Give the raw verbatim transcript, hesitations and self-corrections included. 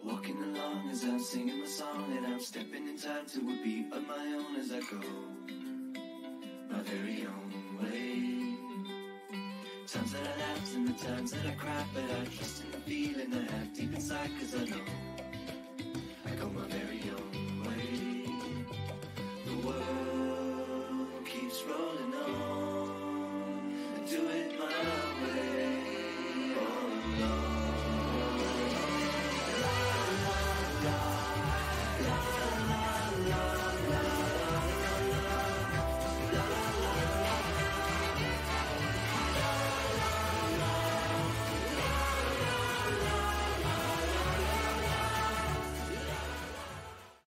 Walking along as I'm singing my song, and I'm stepping in time to a beat of my own as I go my very own way. Times that I laughed and the times that I cried, but I trust in the feeling I have deep inside, cause I know I go my very